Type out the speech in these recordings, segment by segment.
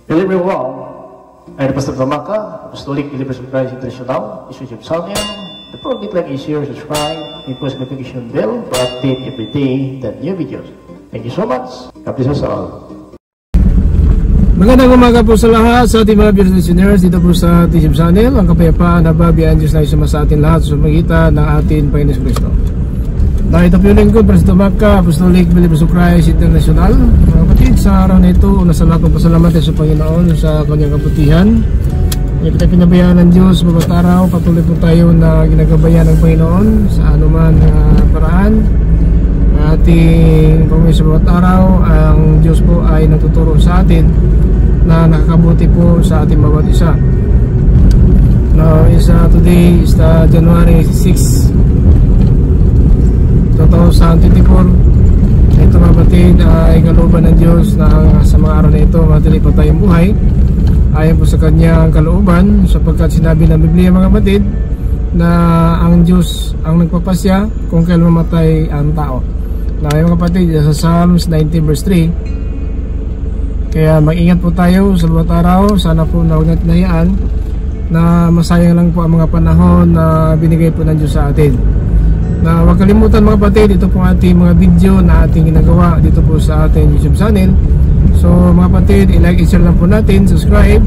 Hello everyone, I'm Pastor Bamaka, Apostolic Believers of Christ International, Bishop Salian. The program like is here, subscribe, and post notification bell to update every day the new videos. Thank you so much. God bless us all. Magandang umaga po sa lahat sa ating mga viewers and listeners dito po sa Bishop Channel. Ang kapayapaan na babiyan Diyos na isama sa atin lahat sa magitan ng ating Panginoon Kristo. Dahil ito po yung lingkod, Pastor Bamaka, Apostolic Believers of Christ International. Mga kapatid, sa araw na ito, una sa lahat ng pasalamat sa Panginoon sa kanyang kabutihan. Ito tayo pinabayaan ng Diyos bawat araw. Patuloy po tayo na ginagabayan ng Panginoon sa anuman paraan. Ating pamilya sa bawat araw, ang Diyos po ay nagtuturo sa atin na nakakabuti po sa ating bawat isa. Now, today is January 6, 2024. Ito mga batid ay kalooban ng Diyos na sa mga araw na ito matili pa tayong buhay ayon po sa kanyang kalooban, sapagkat sinabi ng Biblia mga batid na ang Diyos ang nagpapasya kung kailan mamatay ang tao. Na yung kapatid sa Psalms 90 verse 3. Kaya mag-ingat po tayo sa bawat araw. Sana po na huwag natin hayaan na masayang lang po ang mga panahon na binigay po ng Diyos sa atin. Na huwag kalimutan mga kapatid, ito po ating mga video na ating ginagawa dito po sa ating YouTube channel. So mga kapatid, i-like, i-share lang po natin, subscribe,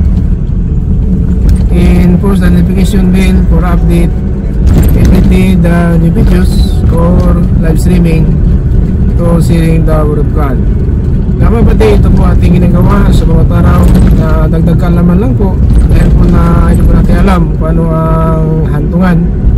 and post the notification bell for update every day the new videos or live streaming to sharing the Word of God. Na mga kapatid, ito po ating ginagawa sa bawat araw na dagdag kaalaman lang po dahil po na hindi po natin alam kung ano ang hantungan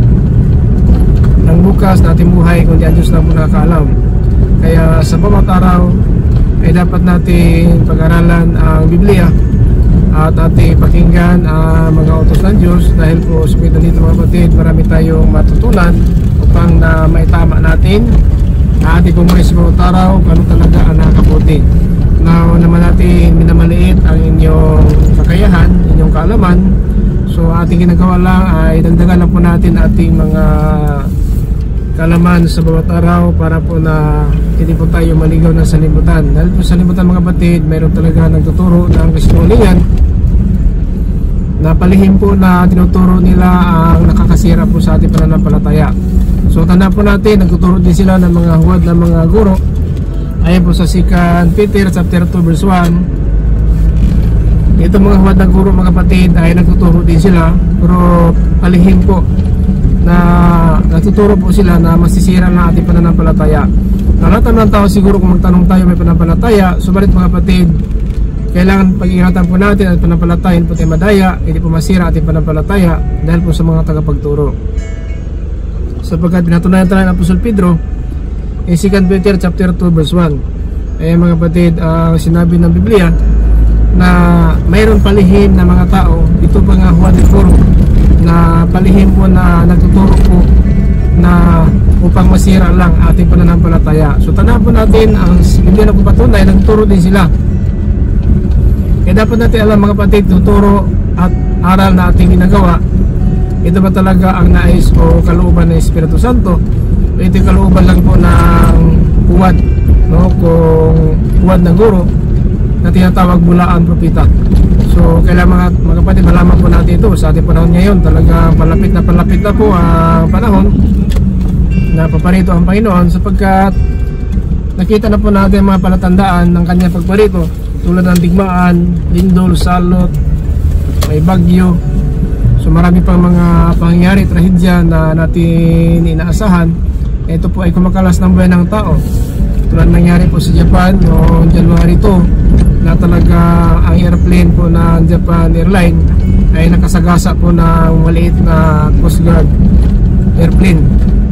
ng bukas na ating buhay, kundi ang Diyos na po nakakaalam. Kaya sa bawat araw ay dapat natin pag-aralan ang Biblia at ating pakinggan ang mga utos ng Diyos, dahil po sa dito mga kapatid, marami tayong matutunan upang na maitama natin na ating pumuhay sa bawat araw kung ano talaga ang nakakabuti. Na naman natin minamaliit ang inyong kakayahan, inyong kaalaman. So ating ginagawa lang ay dagdagan lang po natin ating mga kalaman sa bawat araw para po na hindi po tayo maligaw ng salimutan. Dahil po sa salimutan mga kapatid, mayroon talaga nagtuturo ng kasinungalingan na palihim po na tinuturo nila ang nakakasira po sa ating pananampalataya. So tanda po natin, nagtuturo din sila ng mga huwad ng mga guro. Ayon po sa 2 Peter chapter 2 verse 1. Ito mga huwad ng guro mga kapatid ay nagtuturo din sila, pero palihim po na natuturo po sila na masisira na ating pananampalataya. Lahat ng tao siguro kung magtanong tayo may pananampalataya, subalit mga kapatid, kailangan pag-ingatan po natin at pananampalatayin po tayo madaya, hindi po masira ating pananampalataya dahil po sa mga tagapagturo. Sapagkat pinatunayan tayo ng Apostol Pedro in 2 Peter chapter 2 verse 1. Ay mga kapatid, sinabi ng Biblia na mayroon palihim na mga tao, ito pa nga Juan de Foro, na palihim po na nagtuturo po na upang masira lang ating pananampalataya. So tandaan po natin, ang Biblia na po patunay, nagtuturo din sila. Kaya dapat natin alam mga kapatid, tuturo at aral na ating ginagawa, ito ba talaga ang nais o kalooban ng Espiritu Santo? Ito yung kalooban lang po ng huwad, no? Kung huwad ng guro na tinatawag bulaan propeta. So kailangan mga kapatid, malaman po natin ito sa ating panahon ngayon. Talagang palapit na po ang panahon na paparito ang Panginoon, sapagkat nakita na po natin mga palatandaan ng kanyang pagparito, tulad ng digmaan, lindol, salot, may bagyo. So marami pang mga pangyayari, trahedya na natin inaasahan. Ito po ay kumakalas ng buhay ng tao, tulad nangyari po sa Japan noong January 2, na talaga ang airplane po ng Japan Airline ay nakasagasa po ng maliit na Coast Guard airplane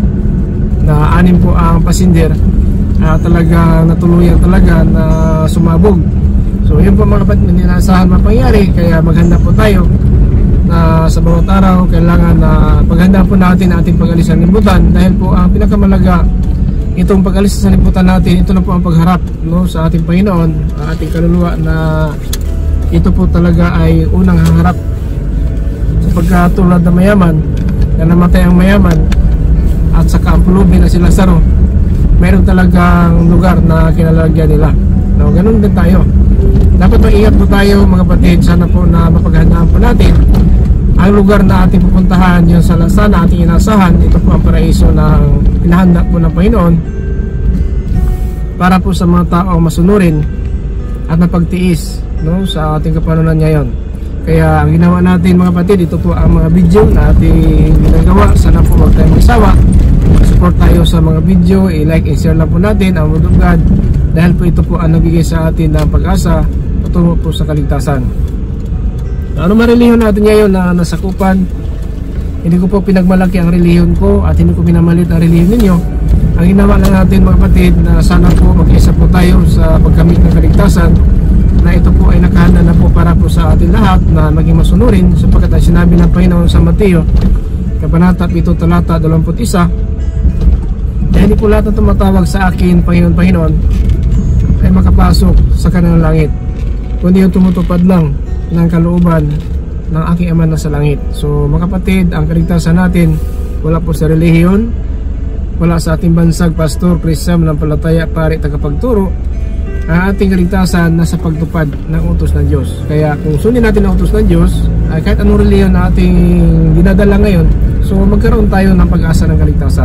na 6 po ang passenger, talaga natuluyan talaga na sumabog. So yun po mga kapatid, hindi naasahan mapangyari, kaya maghanda po tayo na sa bawat araw kailangan na paghanda po natin ating pag-alis sa libutan, dahil po ang pinakamalaga itong pag-alis sa libutan natin, ito na po ang pagharap, no, sa ating Panginoon, ang ating kaluluwa, na ito po talaga ay unang haharap. Sapagkat tulad na mayaman na namatay ang mayaman at saka ang pulubi na si Lazaro, mayroon talagang lugar na kinalalagyan nila. No, ganun din tayo. dapat maingat po tayo mga kapatid. Sana po na mapaghandaan po natin ang lugar na ating pupuntahan, yung sana ating inasahan. Ito po ang paraiso ng pinahanda po ng Panginoon para po sa mga tao masunurin at mapagtiis, no, sa ating kapananan ngayon. Kaya ang ginawa natin mga kapatid, ito po ang mga video na ating ginagawa. Sana po huwag tayong magsawa, support tayo sa mga video, i-like and share lang po natin ang Word of God, dahil po ito po ang nabigay sa atin ng pag-asa patungo po sa kaligtasan. Ano man relihiyon natin ngayon na nasakupan, hindi ko po pinagmalaki ang relihiyon ko at hindi ko pinamalit ang relihiyon ninyo. Ang ginawa lang natin mga kapatid na sana po mag-isa po tayo sa pagkamit ng kaligtasan, na ito po ay nakahanda na po para po sa atin lahat na maging masunurin, sapagkat ay sinabi ng Panginoon sa Mateo Kabanata 7 talata 21, dahil hindi po lahat na tumatawag sa akin Panginoon, Panginoon ay makapasok sa kanilang langit, kundi yung tumutupad lang ng kalooban ng aking Ama na sa langit. So mga kapatid, ang kaligtasan natin wala po sa relihiyon, wala sa ating bansag, pastor, Christian, palataya, pari, tagapagturo. Ang ating kaligtasan nasa pagtupad ng utos ng Diyos. Kaya kung sundin natin ang utos ng Diyos, ay kahit anong relihiyon na ating dinadala ngayon, so magkaroon tayo ng pag-asa ng kaligtasan.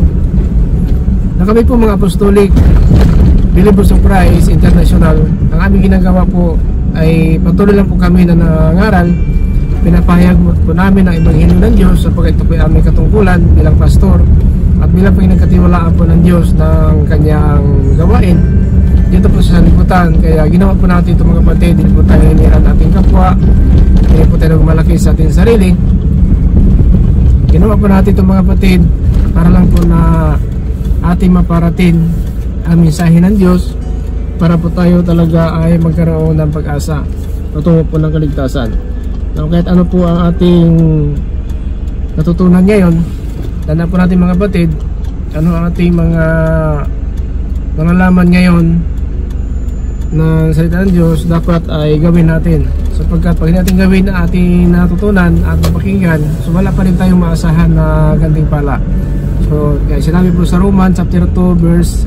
Na kami po mga Apostolic Believers of Christ International, ang aming ginagawa po ay patuloy lang po kami na nangangaral. Pinapahayag po namin ang Ebanghelyo ng Diyos sapagkat ito po ay aming katungkulan bilang pastor at bilang pinagkatiwalaan po ng Diyos ng kanyang gawain dito po sa liputan. Kaya ginawa po natin ito mga kapatid, hindi po tayo hiniran ating kapwa, hindi po tayo malaki sa ating sarili. Ginawa po natin ito mga kapatid para lang po na ating maparating ang mensahe ng Diyos, para po tayo talaga ay magkaroon ng pag-asa patungo po ng kaligtasan. Now, kahit ano po ang ating natutunan ngayon, tanda po natin mga kapatid, ano ang ating mga laman ngayon ng salita ng Diyos, dapat ay gawin natin, sapagkat pag hindi natin gawin na ating natutunan at napakinggan, so wala pa rin tayong maasahan na gantimpala. So kaya sinabi po sa Roman chapter 2 verse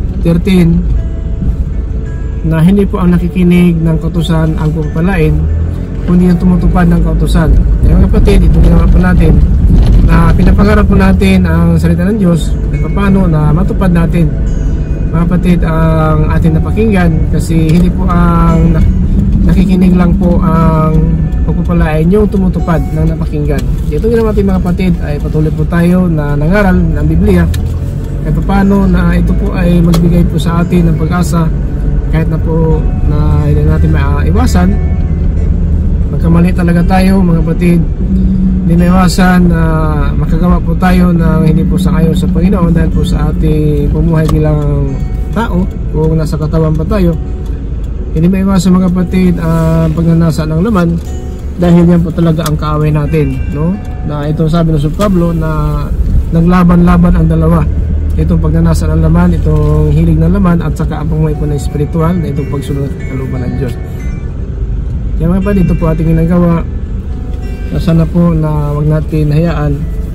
13 na hindi po ang nakikinig ng kautusan ang pagpapalain, kundi ang tumutupad ng kautusan. Kaya mga kapatid, ito ginawa po natin na pinapangarap po natin ang salita ng Diyos at paano na matupad natin mga kapatid ang ating napakinggan, kasi hindi po ang nakikinig lang po ang pagpapalain yung tumutupad ng napakinggan. Ito ginawa natin mga kapatid ay patuloy po tayo na nangaral ng Biblia kahit paano na ito po ay magbigay po sa atin ng pag-asa kahit na po na hindi natin maiwasan. Magkamali talaga tayo mga kapatid, hindi maiwasan na makagawa po tayo ng hindi po sangayon sa Panginoon dahil po sa ating pumuhay bilang tao kung nasa katawan pa tayo. Hindi maiwasan mga kapatid ang pagnanasa ng laman, dahil yan po talaga ang kaaway natin, no? Na ito sabi ng Sir Pablo na naglaban-laban ang dalawa, itong pagnanasa ng laman, itong hilig ng laman, at saka ang pumuhay po ng spiritual na itong pagsunod sa kalooban ng Diyos. Kaya mga kapatid, ito po ating ginagawa. Sana po na wag natin hayaan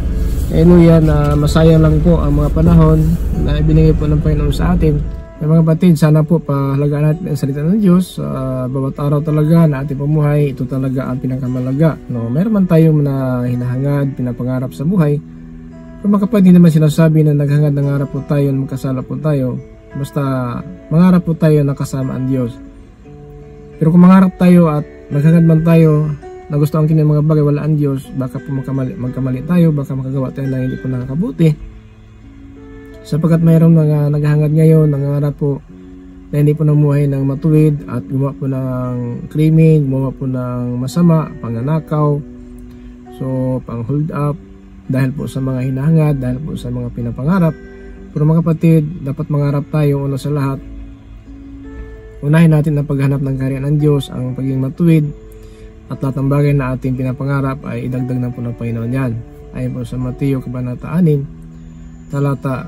na masayang lang po ang mga panahon na ibinigay po ng Panginoon sa atin. Kaya mga kapatid, sana po pahalagaan natin ang salita ng Diyos bawat araw talaga na ating pamuhay. Ito talaga ang pinakamalaga, no? Meron man tayong na hinahangad, pinapangarap sa buhay, pero mga kapatid, hindi naman sinasabi na naghangad ng harap po tayo, magkasala po tayo. Basta mangarap po tayo na kasama ang Diyos. Pero kung mangarap tayo at naghangad man tayo na gusto ang kanyang mga bagay, wala ang Diyos, baka po magkamali tayo, baka makagawa tayo na hindi po nakakabuti. Sapagkat mayroong mga naghahangad ngayon, nangangarap po na hindi po namuhay ng matuwid at gumawa po ng krimen, gumawa po ng masama, pangnanakaw, so pang hold up, dahil po sa mga hinahangad, dahil po sa mga pinapangarap. Pero mga kapatid, dapat mangarap tayo una sa lahat. Unahin natin ang paghanap ng kaharian ng Diyos, ang pagiging matuwid, at lahat ng bagay na ating pinapangarap ay idagdag ng po ng Panginoon yan. Ayon po sa Mateo Kabanata 6 talata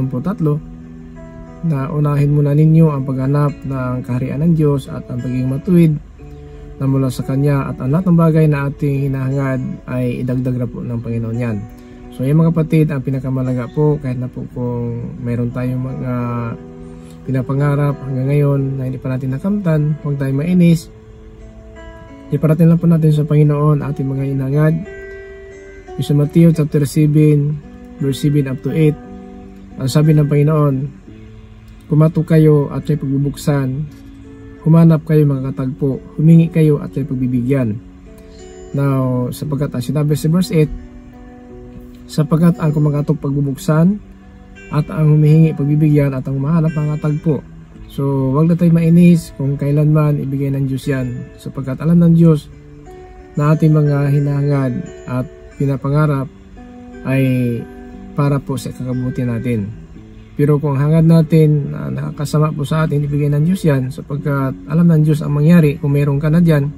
33, na unahin muna ninyo ang paghanap ng kaharian ng Diyos at ang pagiging matuwid na mula sa Kanya, at ang lahat ng bagay na ating hinahangad ay idagdag na po ng Panginoon yan. So yan mga kapatid, ang pinakamalaga po, kahit na po kung mayroon tayong mga pinapangarap hanggang ngayon na hindi pa natin nakamtan, huwag tayong mainis. Iparating lang po natin sa Panginoon ating mga inangad. Yung sa Matthew chapter 7 verse 7 up to 8, ang sabi ng Panginoon, kumatok kayo at siya'y pagbubuksan, humanap kayo makakatagpo, humingi kayo at siya'y pagbibigyan. Now, sapagkat ang sinabi sa verse 8, sapagkat ang kumakatok pagbubuksan at ang humihingi pagbibigyan at ang humahanap makakatagpo. So, wag na tayo mainis kung kailanman ibigay ng Diyos yan, sapagkat alam ng Diyos na ating mga hinahangad at pinapangarap ay para po sa kakabuti natin. Pero kung hangad natin na nakakasama po sa atin, ibigay ng Diyos yan, sapagkat alam ng Diyos ang mangyari kung mayroon ka na dyan.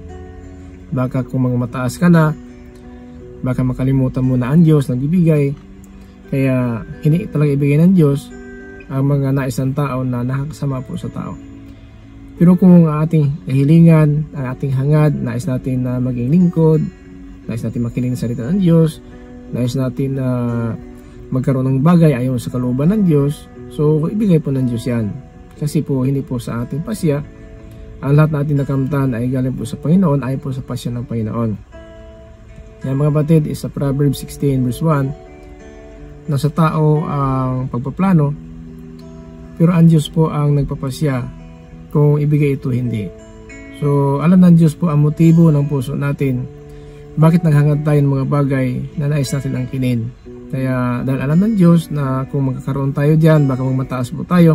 Baka kung mataas ka na, baka makalimutan mo na ang Diyos na bibigay. Kaya hindi talaga ibigay ng Diyos ang mga nais ng tao na nakakasama po sa tao. Pero kung ang ating kahilingan, ang ating hangad, nais natin na maging lingkod, nais natin makinig sa salita ng Diyos, nais natin na magkaroon ng bagay ayon sa kalooban ng Diyos, so ibigay po ng Diyos yan. Kasi po hindi po sa ating pasya, ang lahat natin nakamtan ay galing po sa Panginoon, ay po sa pasya ng Panginoon. Kaya mga batid, is sa Proverbs 16 verse 1, na sa tao ang pagpaplano, pero ang Diyos po ang nagpapasya kung ibigay ito hindi. So alam ng Diyos po ang motibo ng puso natin, bakit naghangad tayo ng mga bagay na nais natin angkinin. Kaya dahil alam ng Diyos na kung magkakaroon tayo dyan, baka magmataas po tayo,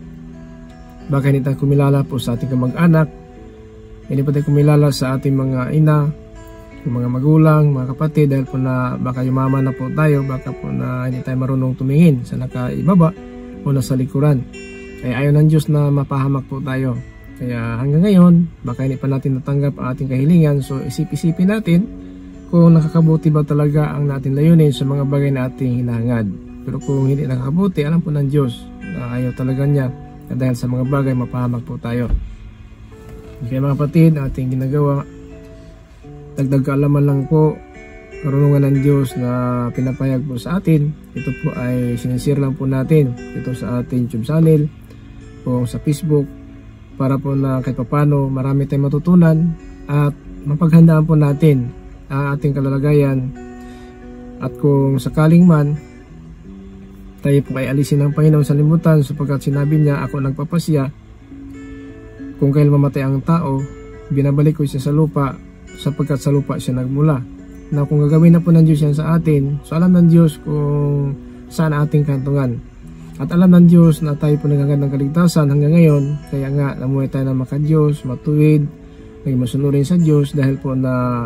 baka hindi tayo kumilala po sa ating kamag-anak, hindi pa tayo kumilala sa ating mga ina, yung mga magulang, mga kapatid, dahil po na baka yumaman na po tayo, baka po na hindi tayo marunong tumingin sa nakaibaba o nasa likuran. Kaya ayaw ng Diyos na mapahamak po tayo. Kaya hanggang ngayon, baka hindi pa natin natanggap ang ating kahilingan, so isip-isipin natin kung nakakabuti ba talaga ang natin layunin sa mga bagay na ating hinahangad. Pero kung hindi nakakabuti, alam po ng Diyos na ayaw talaga niya, na dahil sa mga bagay mapahamak po tayo. Kaya mga kapatid, ating ginagawa, dagdag kaalaman lang po, karunungan ng Diyos na pinapayag po sa atin. Ito po ay sinishare lang po natin ito sa ating YouTube channel o sa Facebook, para po na kahit papano marami tayong matutunan at mapaghandaan po natin ang ating kalalagayan. At kung sakaling man tayo po ay alisin ng Panginoon sa limutan, sapagkat sinabi niya, ako nagpapasya, kung kailan mamatay ang tao, binabalik ko siya sa lupa, sapagkat sa lupa siya nagmula. Na kung gagawin na po ng Diyos yan sa atin, so alam ng Diyos kung saan ating kantungan. At alam ng Diyos na tayo po nagagad ng kaligtasan hanggang ngayon. Kaya nga, namuhay tayo na maka-Diyos, matuwid, naging masunurin sa Diyos, dahil po na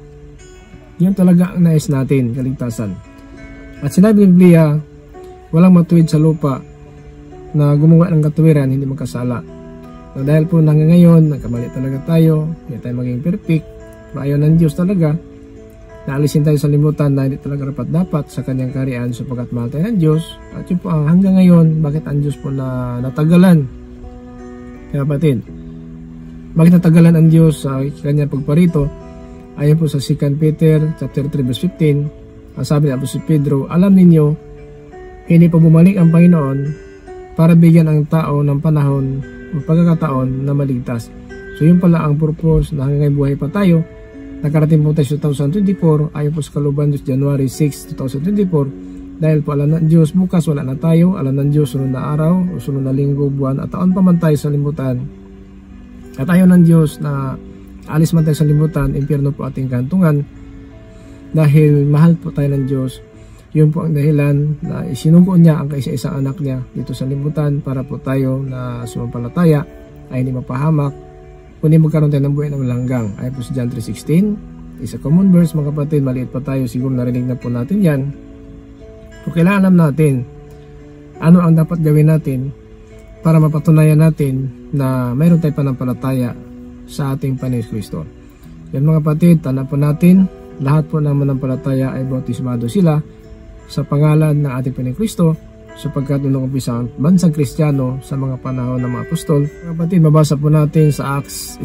yan talaga ang nais natin, kaligtasan. At sinabi ng Biblia, walang matuwid sa lupa na gumawa ng katuwiran, hindi magkasala. So, dahil po hanggang ngayon, nagkamali talaga tayo, hindi tayo maging perfect, maayaw ng Diyos talaga, naalisin tayo sa limutan na hindi talaga dapat sa kanyang kaharian, sapagkat mahal tayo ng Diyos. At yun po ang hanggang ngayon, bakit ang Diyos po na natagalan. Kaya kapatid, bakit natagalan ang Diyos sa kanyang pagparito? Ayon po sa 2 Peter chapter 3 verse 15, ang sabi ni Apostol Pedro, alam ninyo, hindi pa bumalik ang Panginoon para bigyan ang tao ng panahon o pagkakataon na maligtas. So yun pala ang purpose na hanggang buhay pa tayo. Nakarating po tayo sa 2024, ayon po sa kalooban Diyos, January 6, 2024. Dahil po alam ng Diyos, bukas wala na tayo. Alam ng Diyos, sunod na araw, o sunod na linggo, buwan, at taon pa man tayo sa limutan. At ayaw ng Diyos na alis man tayo sa limutan, impyerno po ating kantungan. Dahil mahal po tayo ng Diyos. Yun po ang dahilan na isinugo niya ang kaisa-isang anak niya dito sa limutan para po tayo na sumampalataya ay hindi mapahamak, kundi magkaroon tayo ng buhay ng langgang. Ay po sa John 3:16, isa common verse mga kapatid, maliit pa tayo, siguro narinig na po natin yan. So kailangan alam natin ano ang dapat gawin natin para mapatunayan natin na mayroon tayong panampalataya sa ating Panginoon Kristo. Yan mga kapatid, tanda po natin, lahat po ng manampalataya ay bautismado sila sa pangalan ng ating Panginoon Kristo, sapagkat nung umpisa ang bansang Kristiyano sa mga panahon ng mga apostol. Kapatid, mabasa po natin sa Acts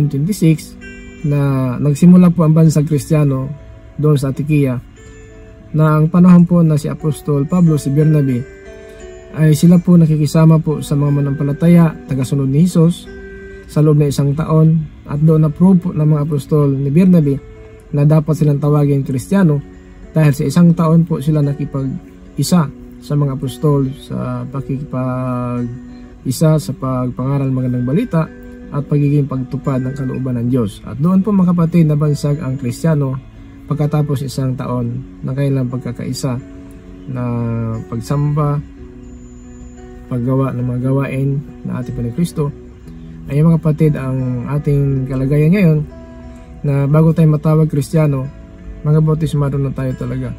11:26 na nagsimula po ang bansang Kristiyano doon sa Antioquia, na ang panahon po na si Apostol Pablo, si Bernabe, ay sila po nakikisama po sa mga manampalataya, tagasunod ni Jesus sa loob ng 1 taon, at doon na-prove po ng mga apostol ni Bernabe na dapat silang tawagin Kristiyano dahil sa 1 taon po sila nakipag-isa sa mga apostol sa pakikipag-isa sa pagpangaral magandang balita at pagiging pagtupad ng kalooban ng Diyos. At doon po mga kapatid nabansag ang Kristiyano pagkatapos 1 taon ng kanilang pagkakaisa na pagsamba, paggawa ng mga gawain na ating Panginoong Kristo. Ay mga kapatid, ang ating kalagayan ngayon na bago tayo matawag Kristiyano, mga bautismado na tayo talaga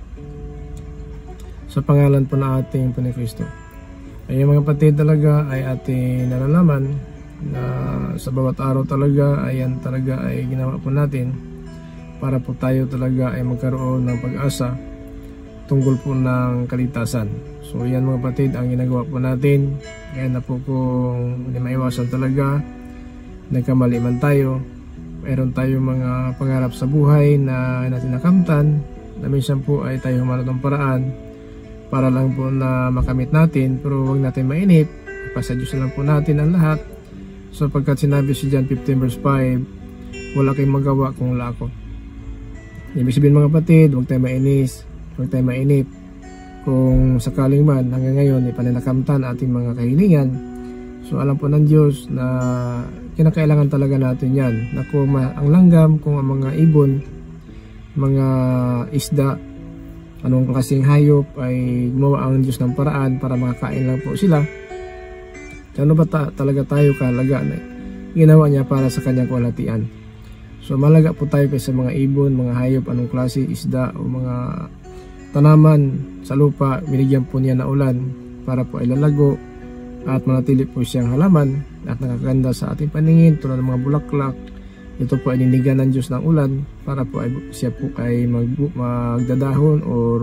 sa pangalan po ng ating Panginoong Kristo. Ay mga kapatid, talaga ay ating nalalaman na sa bawat araw talaga ay yan talaga ay ginawa po natin para po tayo talaga ay magkaroon ng pag-asa tungkol po ng kaligtasan. So yan mga kapatid ang ginagawa po natin. Kaya na po kung hindi maiwasan talaga, nagkamali man tayo, mayroon tayong mga pangarap sa buhay na natin nakamtan, na minsan po ay tayo humanap ng paraan para lang po na makamit natin, pero huwag natin mainip, ipasa Diyos na lang po natin ang lahat. So pagkat sinabi si John 15 verse 5, wala kayong magawa kung wala ako. Ibig sabihin mga kapatid, huwag tayo mainis, huwag tayo mainip. Kung sakaling man hanggang ngayon ipananakamtan ating mga kahilingan, so alam po ng Diyos na kinakailangan talaga natin yan, na kung ang langgam, kung ang mga ibon, mga isda, anong kasing hayop ay gumawa ang Diyos ng paraan para makakain lang po sila, ano ba talaga tayo kahalaga na ginawa niya para sa kanyang kalwalhatian. So malaga po tayo kaysa mga ibon, mga hayop, anong klase, isda o mga tanaman sa lupa, binigyan po niya na ulan para po ay lalago at manatili po siyang halaman at nakakaganda sa ating paningin tulad ng mga bulaklak. Ito po ay ninigan ng Diyos ng ulan para po ay siya po ay magdadahon o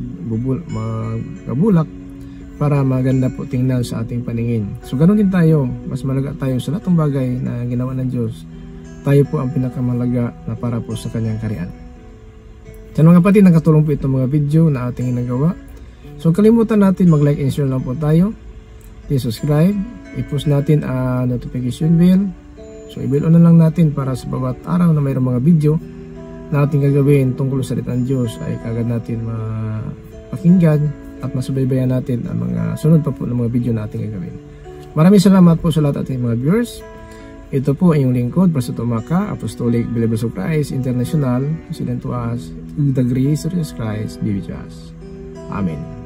magbubulak para maganda po tingnan sa ating paningin. So ganoon din tayo, mas malaga tayo sa lahat ng bagay na ginawa ng Diyos. Tayo po ang pinakamalaga na para po sa kanyang kaharian. Sa mga kapatid, nakatulong po itong mga video na ating ginagawa. So kalimutan natin mag-like and share lang po tayo. Please subscribe. I-push natin ang notification bell. So i-bell on na lang natin para sa bawat araw na mayroong mga video na ating gagawin tungkol sa salita ng Diyos ay kagad natin mapakinggan at masubaybayan natin ang mga sunod pa po ng mga video na ating gagawin. Maraming salamat po sa lahat ating mga viewers. Ito po ang inyong lingkod, Pastor Tomaca, Apostolic Believers of Christ International, President to us, the grace of Jesus Christ be with us. Amen.